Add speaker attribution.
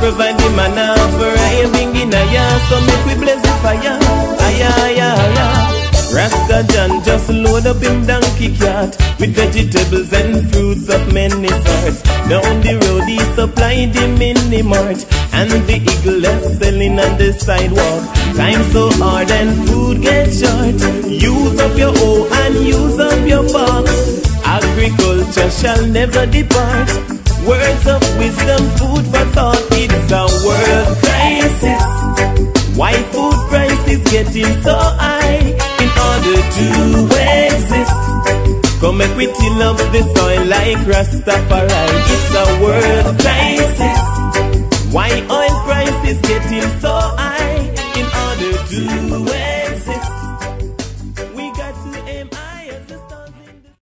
Speaker 1: provide the manna for I bring in a ya. So make we blaze the fire. Rasta John just load up him donkey cart with vegetables and fruits of many sorts. Down the road he supplied the mini mart, and the eagle left selling on the sidewalk. Time so hard and food gets short. Use up your hoe and use up your fork. Agriculture shall never depart. Words of wisdom, food for thought. It's a world crisis. Why food prices getting so high? In order to exist, come make we till up the soil like Rastafari. It's a world crisis. Why oil prices getting so high? In order to exist.